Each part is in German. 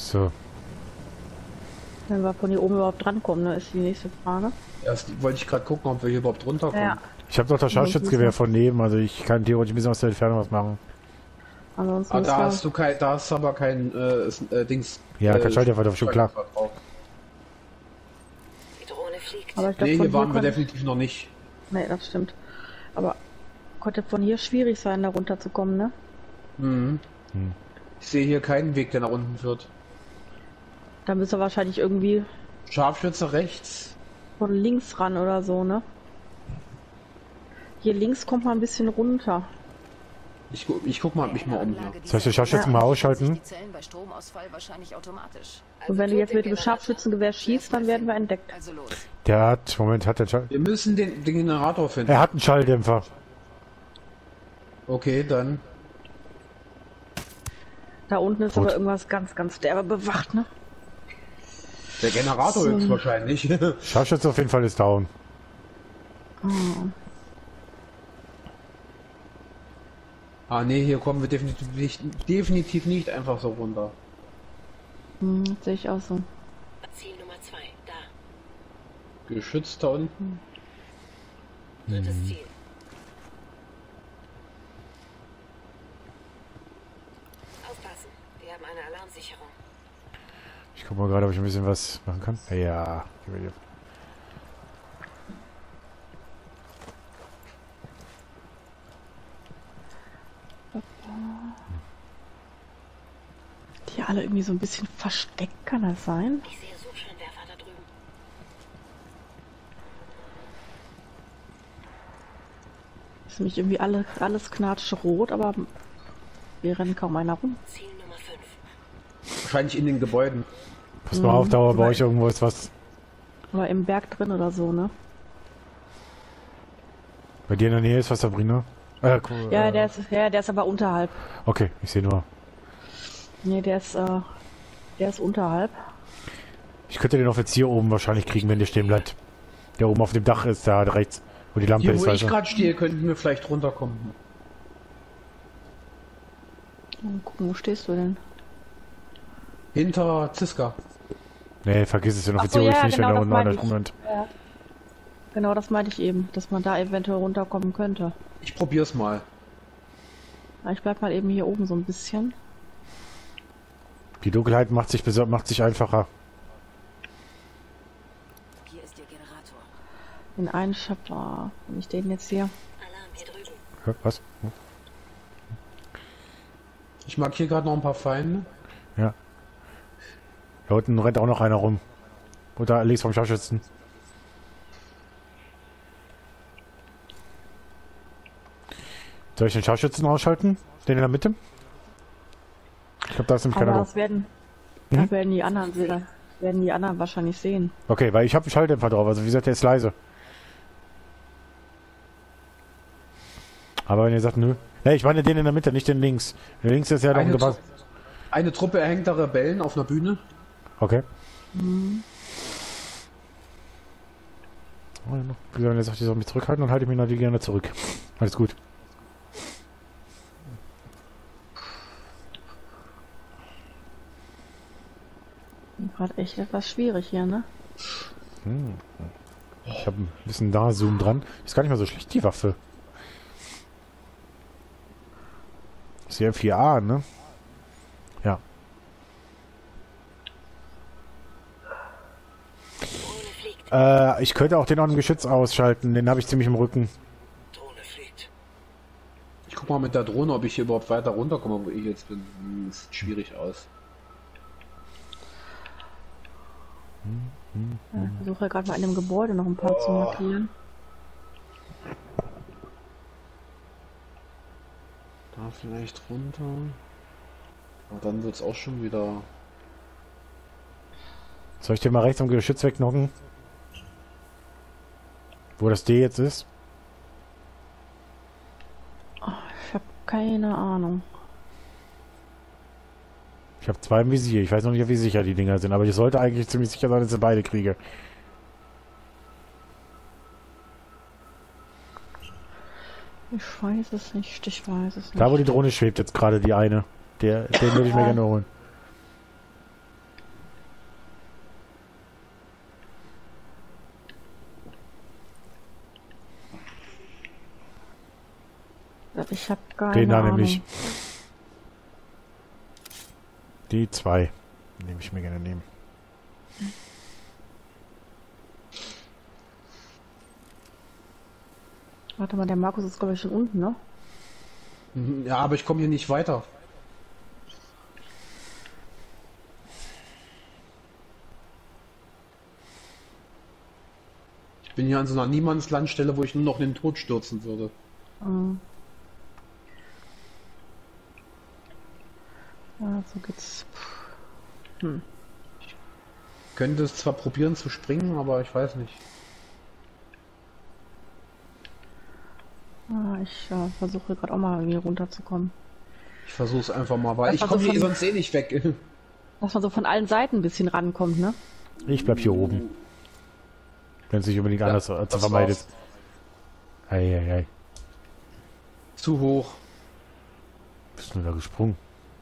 So. Wenn wir von hier oben überhaupt drankommen, ne, ist die nächste Frage. Erst wollte ich gerade gucken, ob wir hier überhaupt runterkommen. Ja. Ich habe doch das Scharfschützengewehr von neben, also ich kann theoretisch ein bisschen aus der Entfernung was machen. Ansonsten Ah, ist da ja- hast du kein, da hast du aber kein Dings. Ja, kein Schalldämpfer drauf, schon klar. drauf. Die Drohne fliegt. Aber ich glaub, Nee, von hier waren wir konnte- definitiv noch nicht. Nee, das stimmt. Aber konnte von hier schwierig sein, da runterzukommen, ne? Mhm. Ich sehe hier keinen Weg, der nach unten führt. Da müsst ihr wahrscheinlich irgendwie Scharfschütze rechts. von links ran oder so, ne? Hier links kommt man ein bisschen runter. Ich guck mal mich mal um hier. Soll ich den Scharfschützen mal ausschalten? Die Zellen bei Stromausfall wahrscheinlich automatisch. Und wenn du jetzt mit dem Scharfschützengewehr schießt, dann werden wir entdeckt. Also los. Der hat, Moment, hat der Schall... Wir müssen den Generator finden. Er hat einen Schalldämpfer. Okay, dann. Da unten ist Gut. aber irgendwas ganz, ganz derbe bewacht, ne? Der Generator So. höchstwahrscheinlich. Scharfschütze auf jeden Fall ist down. Ah nee, hier kommen wir definitiv nicht einfach so runter. Sehe ich auch so. Ziel Nummer 2, da. Geschütz da unten. Drittes Ziel. Aufpassen, wir haben eine Alarmsicherung. Ich guck mal gerade, ob ich ein bisschen was machen kann. Ja. gib mir die. Die alle irgendwie so ein bisschen versteckt, kann das sein? Ich sehe Suchscheinwerfer da drüben. Ist nämlich irgendwie alles knatschrot, aber wir rennen kaum einer rum. Ziel Nummer 5. Wahrscheinlich in den Gebäuden. Pass mal auf, Dauer, bei euch irgendwo ist was. Oder im Berg drin oder so, ne? Bei dir in der Nähe ist was, Sabrina? Cool, Ja, der ist aber unterhalb. Okay, ich sehe nur. Nee, der ist unterhalb. Ich könnte den Offizier oben wahrscheinlich kriegen, wenn der stehen bleibt. Der oben auf dem Dach ist, da rechts, wo die Lampe Hier, ist. wo weißt ich du? gerade stehe, könnten wir vielleicht runterkommen. Mal gucken, wo stehst du denn? Hinter Ziska. Nee, vergiss es, den Ach Offizier so, hol ich ja, nicht, genau, wenn das da unten einer meine ich. rumrennt. Ja. Genau, das meinte ich eben, dass man da eventuell runterkommen könnte. Ich probier's mal. Aber ich bleib mal eben hier oben so ein bisschen. Die Dunkelheit macht sich einfacher. Hier ist der Generator. Den einen Schöpfer. Wenn ich den jetzt hier. Alarm hier drüben. Hä, was? Ich mag hier gerade noch ein paar Feinde. Ja. Da unten rennt auch noch einer rum. Oder links vom Scharfschützen. Soll ich den Scharfschützen ausschalten? Den in der Mitte? Ich glaube, da ist nämlich Aber keiner. das werden die anderen sehen. Das werden die anderen wahrscheinlich sehen. Okay, weil ich habe einen Schalldämpfer drauf. Also wie gesagt, der ist leise. Aber wenn ihr sagt, nö. Hey, ich meine den in der Mitte, nicht den links. Der links ist ja da Eine, umgepasst. eine Truppe erhängter Rebellen auf einer Bühne. Okay. Oh, ja, noch. Wie gesagt, wenn ihr sagt, ich soll mich zurückhalten, dann halte ich mich natürlich gerne zurück. Alles gut. Gerade echt etwas schwierig hier, ne? Ich habe ein bisschen da Zoom dran. Ist gar nicht mal so schlecht, die Waffe. Ist ja M4A, ne? Ja. Drohne fliegt. Ich könnte auch den auf dem Geschütz ausschalten. Den habe ich ziemlich im Rücken. Drohne fliegt. Ich guck mal mit der Drohne, ob ich hier überhaupt weiter runterkomme, wo ich jetzt bin. Das sieht schwierig aus. Ja, ich versuche gerade mal in dem Gebäude noch ein paar zu markieren. Da vielleicht runter. Aber dann wird's auch schon wieder. Soll ich den mal rechts am Geschütz wegknocken? Wo das D jetzt ist? Ich habe keine Ahnung. Ich habe 2 im Visier. Ich weiß noch nicht, wie sicher die Dinger sind, aber ich sollte eigentlich ziemlich sicher sein, dass ich beide kriege. Ich weiß es nicht, ich weiß es nicht. Da, wo die Drohne schwebt, jetzt gerade die eine. Den würde ich mir gerne holen. Den da Ahnung. nämlich. Die 2. Nehme ich mir gerne nehmen. Warte mal, der Markus ist glaube ich schon unten, ne? Ja, aber ich komme hier nicht weiter. Ich bin hier an so einer Niemandslandstelle, wo ich nur noch in den Tod stürzen würde. Mhm. Ja, so geht's. Könnte es zwar probieren zu springen, aber ich weiß nicht. Ich versuche gerade auch mal irgendwie runterzukommen. Ich versuche es einfach mal, weil Das ich war komme so hier von- sonst eh nicht weg. Dass man so von allen Seiten ein bisschen rankommt, ne? Ich bleib hier oben. Wenn es nicht unbedingt anders zu das vermeidet. war's. Eieiei. Zu hoch. Bist du da gesprungen?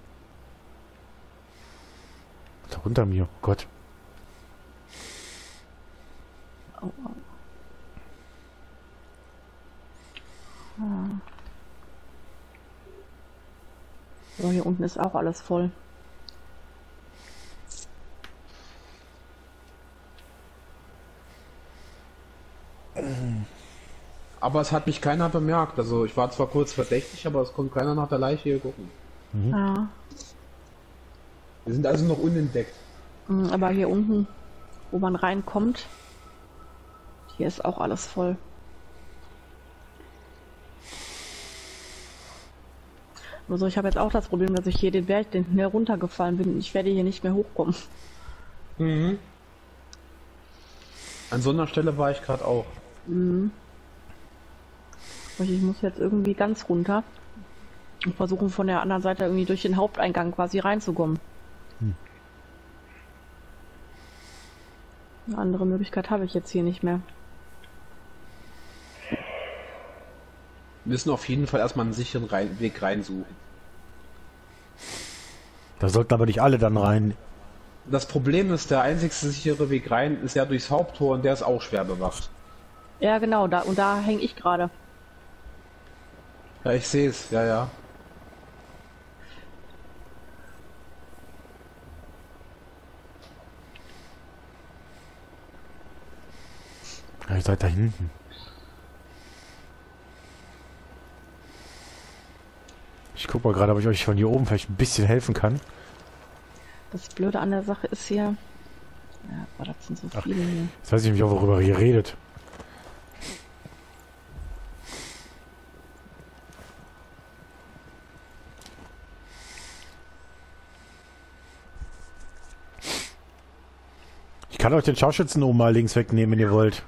Da unter mir. Oh Gott. Oh, oh. Ah. So, hier unten ist auch alles voll. Aber es hat mich keiner bemerkt. Also ich war zwar kurz verdächtig, aber es konnte keiner nach der Leiche hier gucken. Ja. Wir sind also noch unentdeckt. Aber hier unten, wo man reinkommt, hier ist auch alles voll. Also ich habe jetzt auch das Problem, dass ich hier den Berg schnell runtergefallen bin. Ich werde hier nicht mehr hochkommen. Mhm. An so einer Stelle war ich gerade auch. Ich muss jetzt irgendwie ganz runter und versuchen von der anderen Seite irgendwie durch den Haupteingang quasi reinzukommen. Eine andere Möglichkeit habe ich jetzt hier nicht mehr. Wir müssen auf jeden Fall erstmal einen sicheren Weg reinsuchen. Da sollten aber nicht alle dann rein. Das Problem ist, der einzigste sichere Weg rein ist ja durchs Haupttor und der ist auch schwer bewacht. Ja, genau, da hänge ich gerade. Ja, ich sehe es, ja, ja. Ja, ihr seid da hinten. Ich guck mal gerade, ob ich euch von hier oben vielleicht ein bisschen helfen kann. Das Blöde an der Sache ist hier... Ja, aber das sind so viele hier. Jetzt weiß ich nicht, worüber ihr redet. Ich kann euch den Scharfschützen oben mal links wegnehmen, wenn ihr wollt.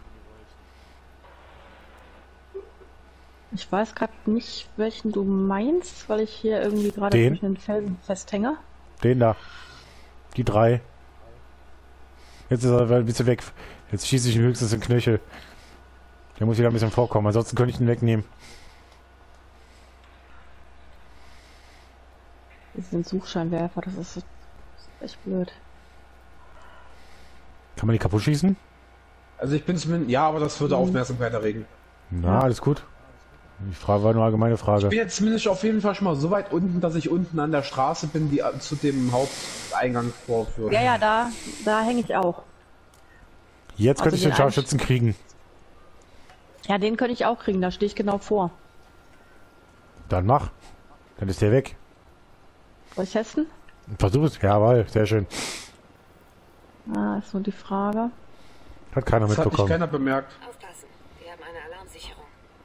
Ich weiß gerade nicht, welchen du meinst, weil ich hier irgendwie gerade Den? zwischen den Felsen festhänge. Den da. Die 3. Jetzt ist er ein bisschen weg. Jetzt schieße ich ihn höchstens in den Knöchel. Der muss wieder ein bisschen vorkommen, ansonsten könnte ich ihn wegnehmen. Das sind Suchscheinwerfer, das ist echt blöd. Kann man die kaputt schießen? Also ich bin zumindest... Ja, aber das würde Aufmerksamkeit erregen. Na, alles gut. Die Frage war nur eine allgemeine Frage. Ich bin jetzt zumindest auf jeden Fall schon mal so weit unten, dass ich unten an der Straße bin, die zu dem Haupteingang vorführt. Ja, da hänge ich auch. Jetzt könnte Also ich den den Scharfschützen kriegen. Ja, den könnte ich auch kriegen, da stehe ich genau vor. Dann mach. Dann ist der weg. Soll ich testen? Versuch es. Jawohl, sehr schön. Ah, ist nur die Frage. Hat keiner Das hat mich mitbekommen. keiner bemerkt. Aufpassen, wir haben eine Alarmsicherung.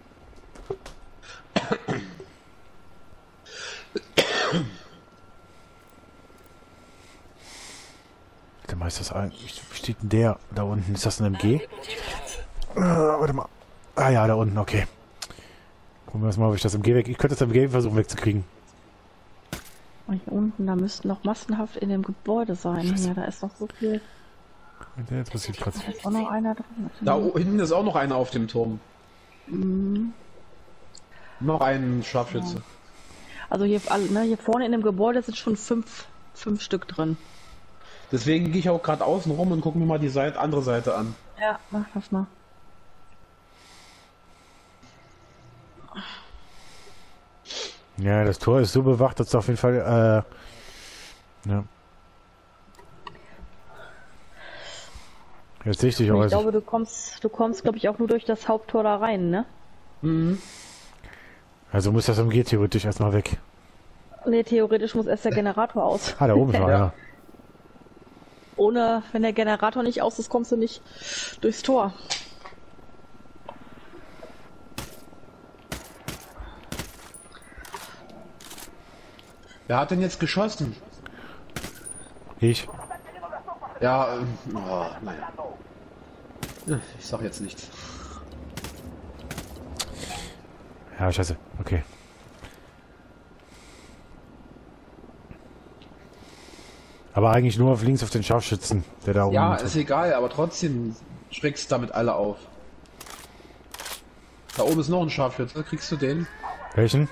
Der Meister ist ein. Wie steht denn der da unten? Ist das ein MG? Platz. Warte mal. Ah ja, da unten, okay. Gucken wir mal, ob ich das MG weg. Ich könnte das MG versuchen wegzukriegen. Und hier unten, da müssten noch massenhaft in dem Gebäude sein. Scheiße. Ja, da ist noch so viel. Jetzt passiert gerade. Da ist auch noch einer drin. Da hinten ist auch noch einer auf dem Turm. Noch ein Scharfschütze. Also hier, hier vorne in dem Gebäude sind schon fünf Stück drin. Deswegen gehe ich auch gerade außen rum und gucke mir mal die andere Seite an. Ja, mach das mal. Ja, das Tor ist so bewacht, dass du auf jeden Fall, ja. Jetzt sehe ich dich auch. Ich glaube, du kommst, glaube ich, auch nur durch das Haupttor da rein, ne? Mhm. Also muss das MG theoretisch erstmal weg. Ne, theoretisch muss erst der Generator aus. Ah, da oben ist noch einer. Ohne, wenn der Generator nicht aus ist, kommst du nicht durchs Tor. Wer hat denn jetzt geschossen? Ich. Ja, oh, nein. Ich sag jetzt nichts. Ja, scheiße. Okay. Aber eigentlich nur auf links auf den Scharfschützen, der da oben Ja, ist. ist egal, aber trotzdem schreckst damit alle auf. Da oben ist noch ein Scharfschütze, kriegst du den? Welchen?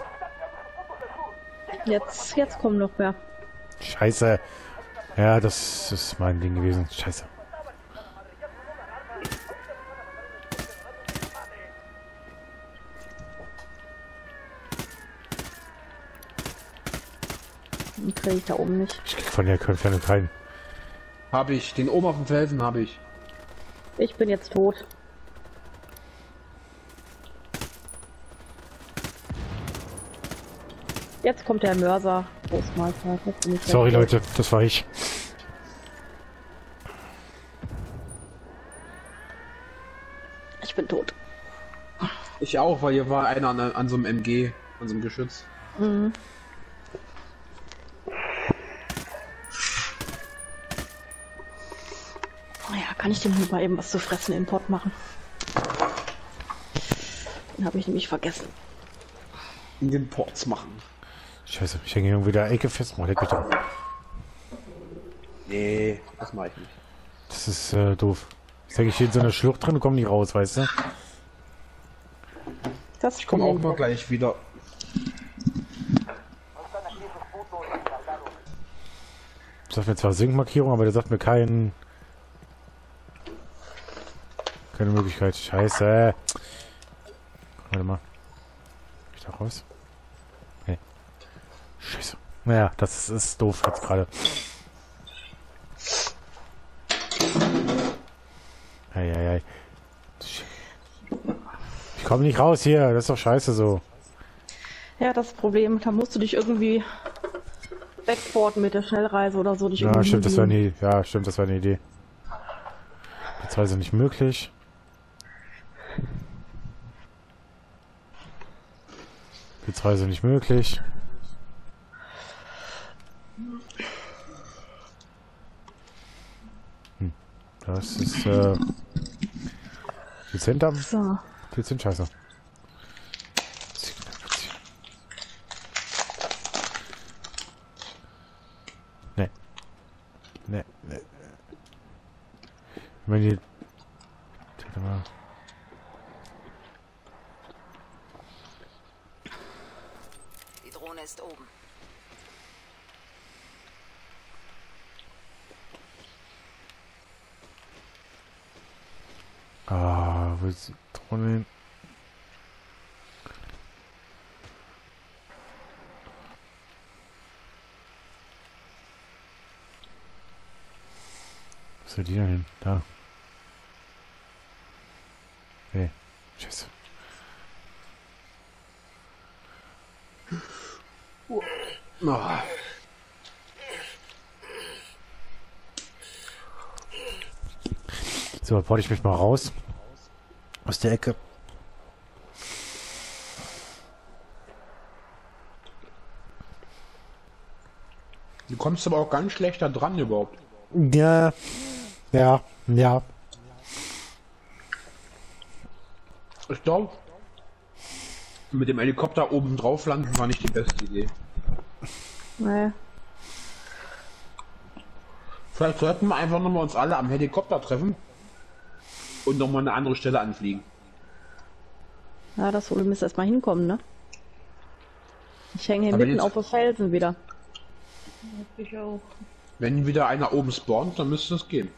Jetzt kommen noch mehr. Scheiße. Ja, das ist mein Ding gewesen. Scheiße. Den kriege ich da oben nicht. Ich krieg von der Entfernung keinen. Habe ich, den oben auf dem Felsen habe ich. Ich bin jetzt tot. Jetzt kommt der Mörser. Großmeister. Jetzt bin ich Sorry tot. Leute, das war ich. Ich bin tot. Ich auch, weil hier war einer an so einem MG, an so einem Geschütz. Mhm. Ja, kann ich dem Hund mal eben was zu fressen in den Pott machen? Den habe ich nämlich vergessen. In den Ports machen. Scheiße, ich hänge irgendwie da Ecke fest. Oh, leck mich doch. Nee, das mache ich nicht. Das ist doof. Jetzt hänge ich hier in so einer Schlucht drin und komme nicht raus, weißt du? Das Ich komme auch mal gleich wieder. Das sagt mir zwar Sinkmarkierung, aber der sagt mir keine Möglichkeit. Scheiße. Warte mal. Kann ich da raus? Nee. Scheiße. Naja, das ist doof jetzt gerade. Eieiei. Ich komme nicht raus hier. Das ist doch scheiße so. Ja, das Problem. Da musst du dich irgendwie wegporten mit der Schnellreise oder so. Dich Ja, irgendwie stimmt, das war hinlegen. eine, ja, stimmt, das war eine Idee. Jetzt war es nicht möglich. Jetzt Reise nicht möglich. Das ist dezent am. So. Dezent scheiße. Nee. Nee, nee. Wenn die. Warte mal. Die Drohne ist oben. Ah, wo ist die Drohne hin? Wo ist die denn hin? Da. Nee. Scheiße. Oh. So, dann ich mich mal raus. Aus der Ecke. Du kommst aber auch ganz schlecht da dran überhaupt. Ja. Ja. Ja. Ich glaube, mit dem Helikopter oben drauf landen war nicht die beste Idee. Nee. Vielleicht sollten wir einfach nochmal uns alle am Helikopter treffen und nochmal eine andere Stelle anfliegen. Ja, das Problem ist erstmal hinkommen, ne? Ich hänge hier Aber mitten jetzt- auf dem Felsen wieder. Ich auch. Wenn wieder einer oben spawnt, dann müsste es gehen.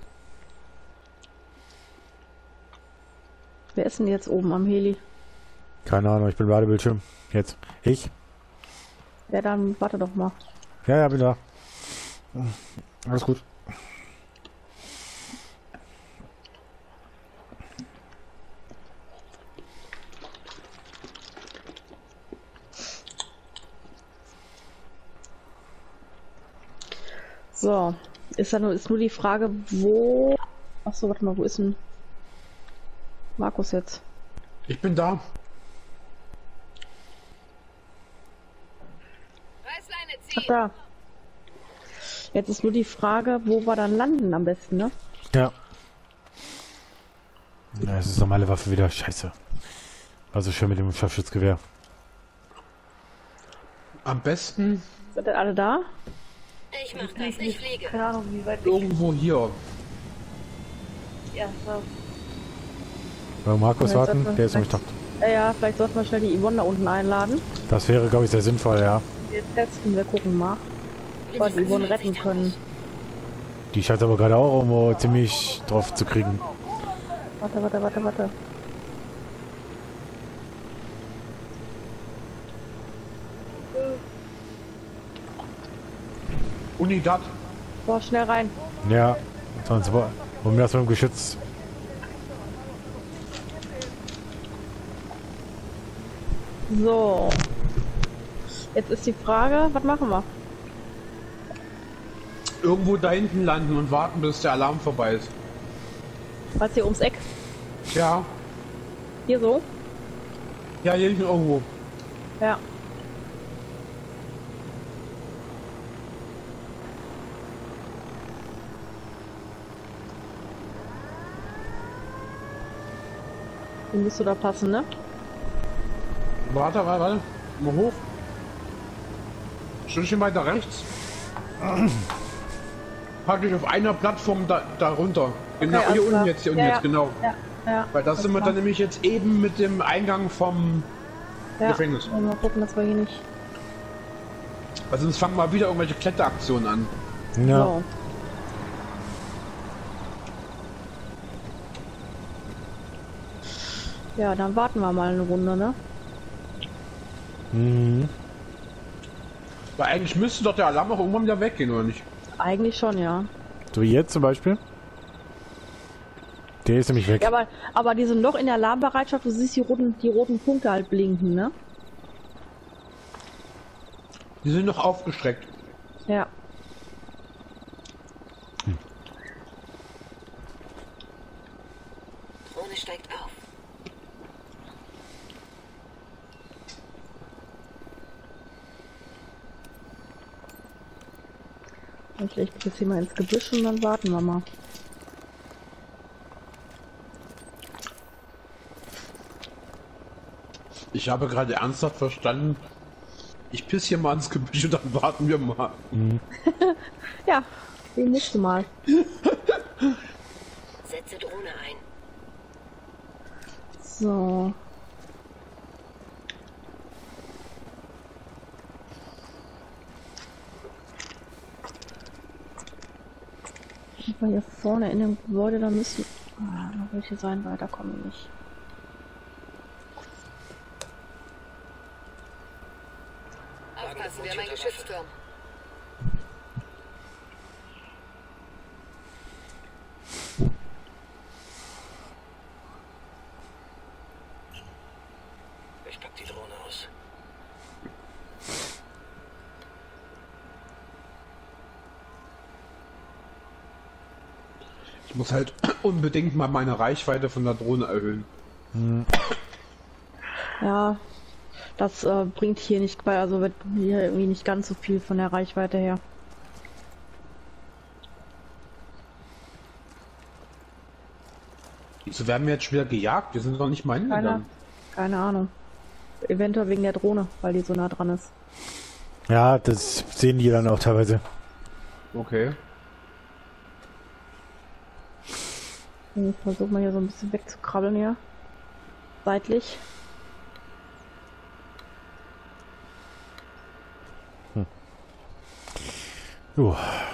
Wer ist denn jetzt oben am Heli? Keine Ahnung, ich bin Ladebildschirm. Jetzt. Ich? Ja, dann warte doch mal. Ja, ja, bin da. Alles gut. So, ist nur die Frage, wo... Achso, warte mal, wo ist denn Markus jetzt? Ich bin da. Reißleine Ach, ziehen! da. Jetzt ist nur die Frage, wo wir dann landen am besten, ne? Ja. Ja, es ist normale Waffe wieder. Scheiße. War so schön mit dem Scharfschützgewehr. Am besten Sind denn alle da? Ich mach das, ich fliege. Keine Ahnung, wie weit ich... irgendwo hier. Ja, so. Bei Markus Ja, jetzt warten, hat man der ist nämlich doch. Ja, vielleicht sollten wir schnell die Yvonne da unten einladen. Das wäre, glaube ich, sehr sinnvoll, ja. Wir testen, wir gucken mal, ob wir die Yvonne retten können. Die scheint aber gerade auch irgendwo ziemlich drauf zu kriegen. Warte. Unidad. Boah, schnell rein. Ja, sonst war. Und mir das mit dem Geschütz. So. Jetzt ist die Frage, was machen wir? Irgendwo da hinten landen und warten, bis der Alarm vorbei ist. Was hier ums Eck? Ja, Hier so? ja, hier hinten irgendwo. Ja. Den musst du da passen, ne? Warte. Mal hoch. Stückchen weiter rechts. Praktisch auf einer Plattform da runter. Genau, alles hier unten klar. jetzt, Ja. genau. Ja. Weil das sind wir dann nämlich jetzt eben mit dem Eingang vom ja. Gefängnis. Mal gucken, dass wir hier nicht... Weil sonst fangen wir wieder irgendwelche Kletteraktionen an. Ja. So. Ja, dann warten wir mal eine Runde, ne? Mhm. Weil eigentlich müsste doch der Alarm auch irgendwann wieder weggehen, oder nicht? Eigentlich schon, ja. So wie jetzt zum Beispiel. Der ist nämlich weg. Ja, aber die sind doch in der Alarmbereitschaft, du siehst die roten Punkte halt blinken, ne? Die sind noch aufgestreckt. Ja. Drohne steigt auf. Und ich gehe jetzt hier mal ins Gebüsch und dann warten wir mal. Ich habe gerade ernsthaft verstanden. Ich piss hier mal ins Gebüsch und dann warten wir mal. Ja, den musst du mal. Setze Drohne ein. So. Aber hier vorne in dem Gebäude, da müssen noch welche sein, weiter kommen wir nicht. Aufpassen, wir haben einen Geschützturm. Ich pack die Drohne aus. Ich muss halt unbedingt mal meine Reichweite von der Drohne erhöhen. Ja, das bringt hier nicht bei, also wird hier irgendwie nicht ganz so viel von der Reichweite her. Wieso werden wir jetzt schwer gejagt? Wir sind doch nicht mal hingegangen. Keine Ahnung. Eventuell wegen der Drohne, weil die so nah dran ist. Ja, das sehen die dann auch teilweise. Okay. Ich versuche mal hier so ein bisschen wegzukrabbeln hier. Seitlich. Jo.